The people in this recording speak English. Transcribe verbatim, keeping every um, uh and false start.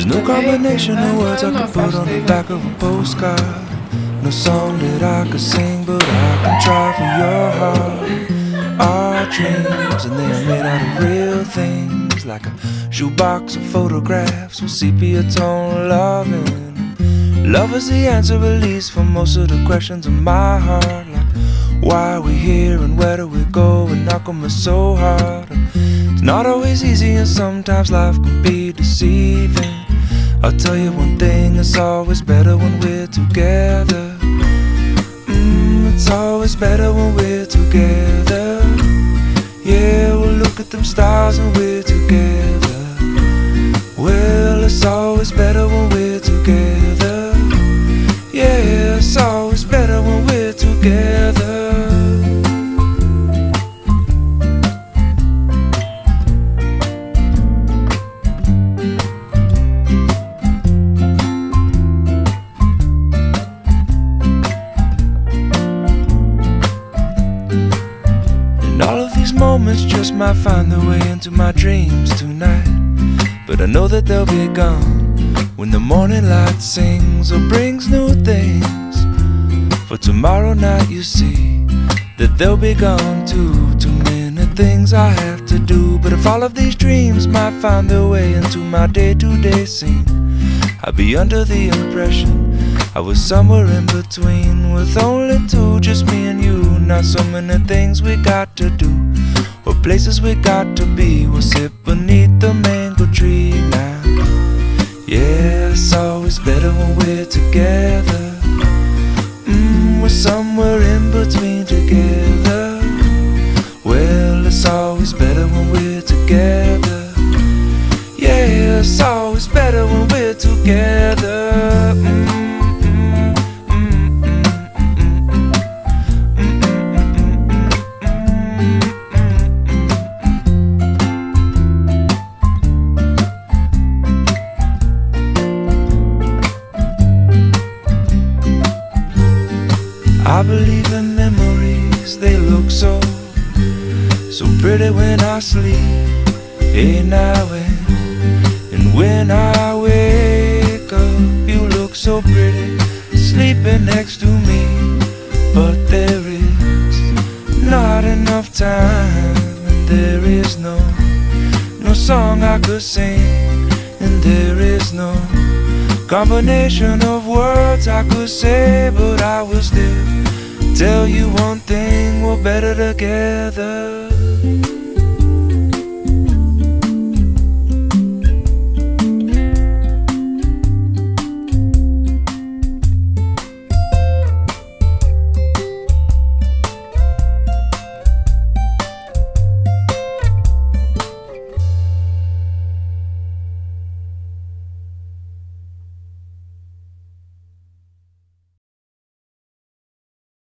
no combination of words I could put on the back of a postcard. No song that I could sing, but I can try for your heart. Our dreams, and they are made out of real things, like a shoebox of photographs with sepia tone loving. Love is the answer, at least, for most of the questions in my heart, like why are we here and where do we go, and how come it's so hard. It's not always easy, and sometimes life can be deceiving. I'll tell you one thing, it's always better when we're together. Mm, it's always better when we're together. Yeah, we'll look at them stars and we're together. Well, it's always better when we're together. Yeah, it's always better when we're together. Moments just might find their way into my dreams tonight, but I know that they'll be gone when the morning light sings or brings new things. For tomorrow night you see that they'll be gone too. Too many things I have to do, but if all of these dreams might find their way into my day-to-day scene, I'd be under the impression I was somewhere in between, with only two, just me and you. Not so many things we got to do, or places we got to be. We'll sit beneath the mango tree now. Yeah, it's always better when we're together. Mm, we're somewhere in between together. Well, it's always better when we're together. Yeah, it's always better when we're together. Mm. I believe in memories, they look so, so pretty when I sleep. Hey now and, and when I wake up, you look so pretty, sleeping next to me. But there is not enough time, and there is no, no song I could sing, and there is no combination of words I could say, but I will still tell you one thing, we're better together.